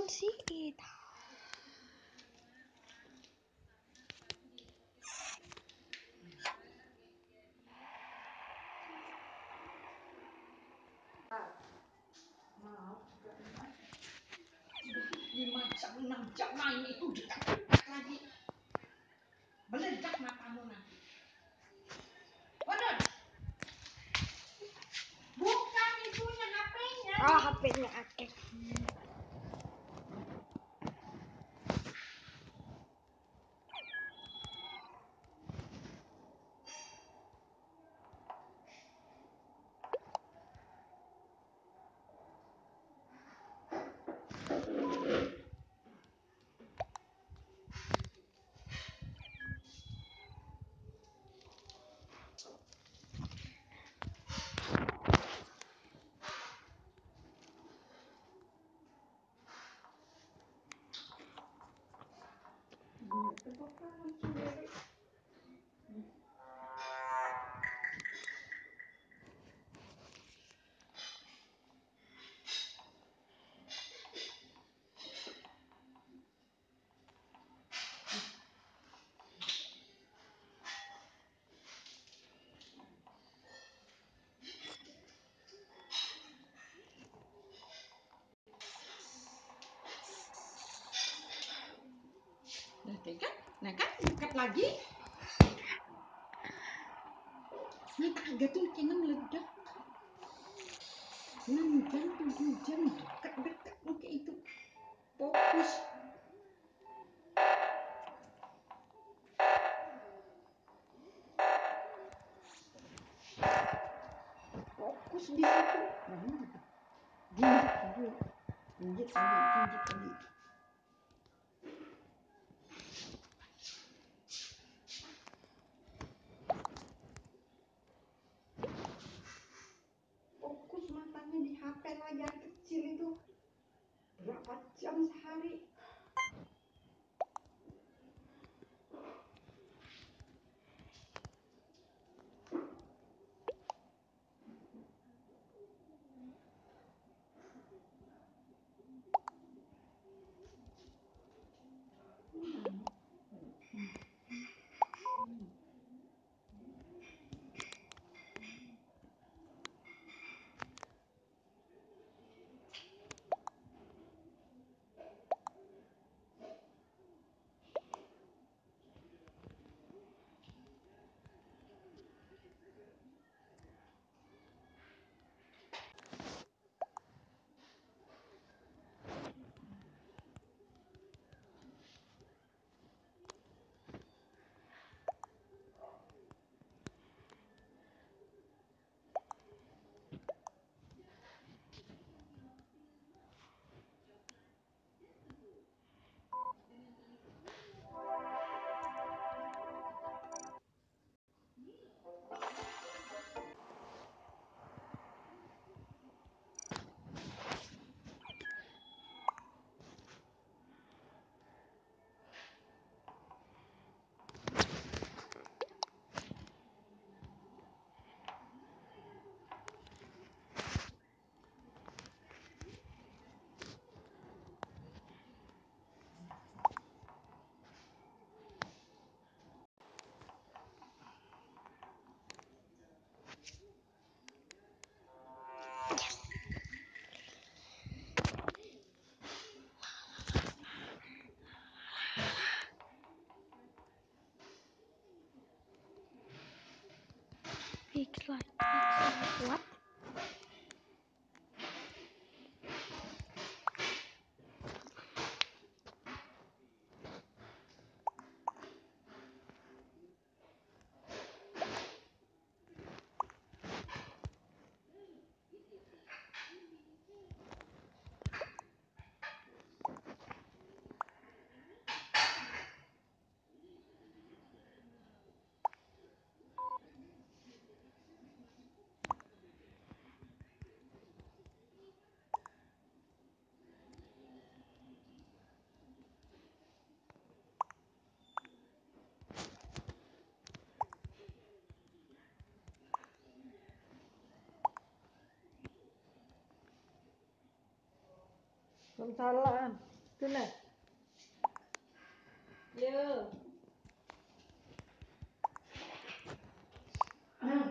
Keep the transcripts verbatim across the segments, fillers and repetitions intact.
don't see it. Maaf, lima jam, enam jam main itu dekat lagi. Meledak matamu nanti. Waduh. Bukan itunya, H P-nya. Oh, H P-nya akeh. Nah kan, nah kan dekat lagi. Ini kagak tuh kena meledak. enam jam, tujuh jam dekat-dekat kayak itu. Fokus. Fokus di situ. Nah ini gitu. Jinjit dulu. Jinjit lagi, jinjit lagi. Fokus matanya di H P layar kecil itu. Berapa jam sehari? It's like, it's like what? Waalaikumsalam. Tuh lah. Yo. Nah.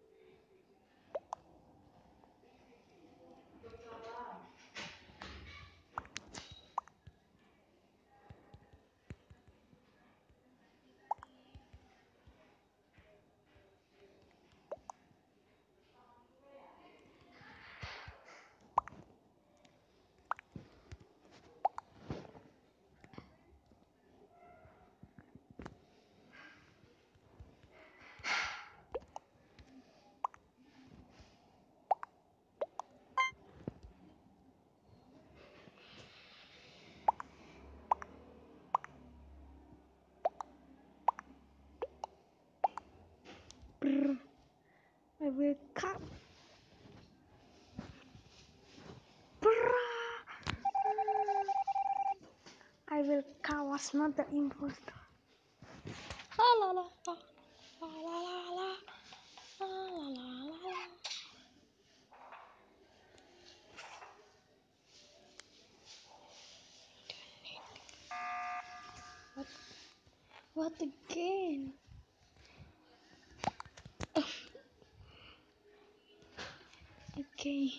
Brr. I will come. Brr. I will come was not the imposter. La la la la la la la la la la la. What? What again? Okay.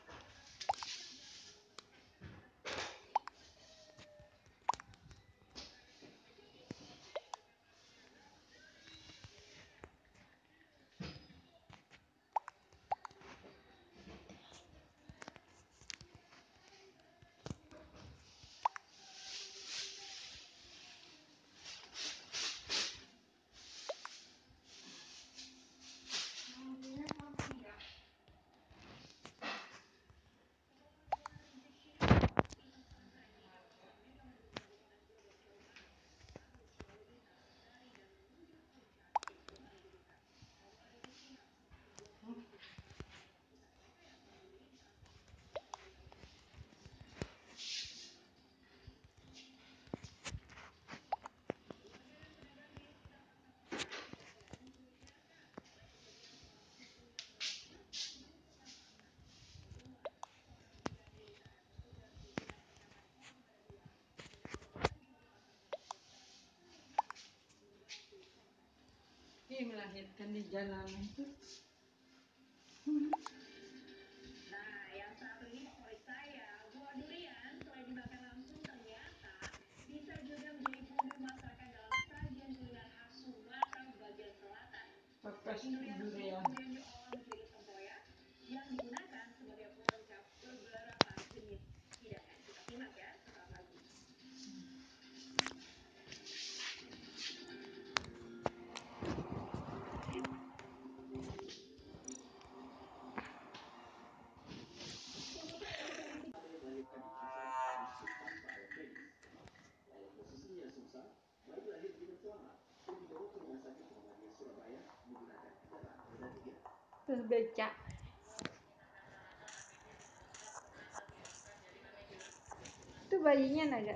Ini melahirkan di jalanan itu. Nah, yang satu ini favorit saya. Buah durian selain dimakan langsung ternyata bisa juga menjadi bumbu masakan dalam sajian kuliner khas Sumatera bagian selatan. Bekas Daging durian tersebut durian. kemudian diolah menjadi tempoyak yang digunakan sebagai pelengkap beberapa jenis hidangan. Kita simak ya sesaat lagi. Melahirkan di Aceh meski tanpa ayah medis. Walau posisinya susah, bayi lahir dengan selamat dan dibawa ke rumah sakit Muhammadiyah Surabaya menggunakan kendaraan roda tiga. Terus becak. Itu bayinya naga.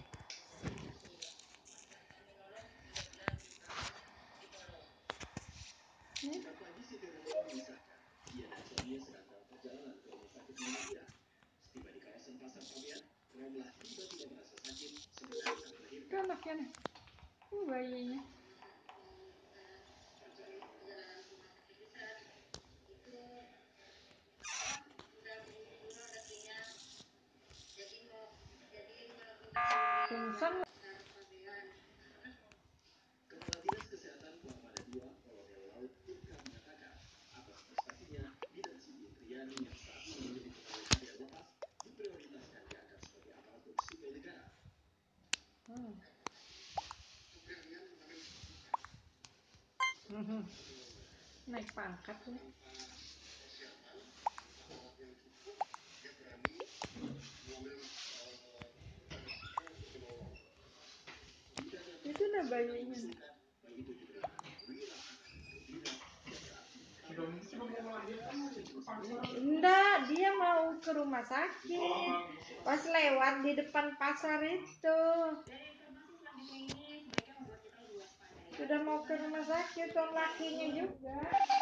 Jumat pagi Siti Rohmah mengisahkan ia dan suaminya sedang dalam perjalanan ke rumah sakit Muhammadiyah. Setiba di kawasan Pasar Pabean, Romlah tiba-tiba merasa sakit sebentar akan Itu melahirkan. anaknya. Itu bayinya. Pingsan. Kepala Dinas Kesehatan Kelapa dua Kolonel Laut Tirka mengatakan, atas prestasinya, Bidan Siti Indriani yang saat ini menjadi pegawai harian lepas diprioritaskan diangkat sebagai aparatur sipil negara. Hmm. Hmm. Naik pangkat ya. Bidan yang Itu udah bayinya. mengusulkan bayi itu diberikan wira anak atau dinas yang berarti anak sampai anak. Enggak, dia mau ke rumah sakit. Pas lewat di depan pasar itu. Dan informasi selanjutnya ini sebaiknya membuat kita lebih waspada ya. Sudah mau ke rumah sakit, tuan lakinya juga.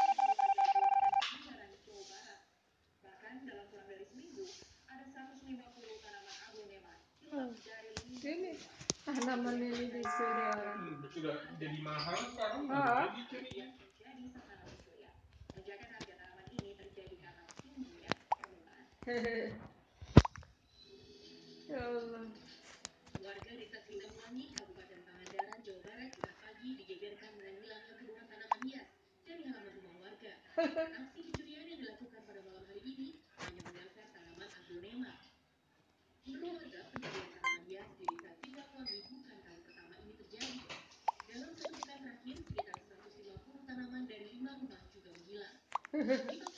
Jawa Barat. Bahkan dalam kurang dari seminggu ada seratus lima puluh tanaman aglonema hilang dari tanaman lili dicuri orang. Sudah jadi mahal sekarang, Ah. dicuri ya. Menjadi sasaran pencurian. Lonjakan harga tanaman ini terjadi karena tingginya permintaan. Ya Allah. Warga Desa Sindangwangi, Kabupaten Pangandaran, Jawa Barat, Jumat pagi digegerkan dengan hilangnya puluhan tanaman hias dari halaman rumah warga. Aksi pencurian yang dilakukan pada malam hari ini hanya menyasar tanaman aglonema. Menurut warga, pencurian tanaman hias di Desa Sindangwangi bukan kali pertama ini terjadi. Dalam satu pekan terakhir, sekitar seratus lima puluh tanaman dari lima rumah juga menghilang. Di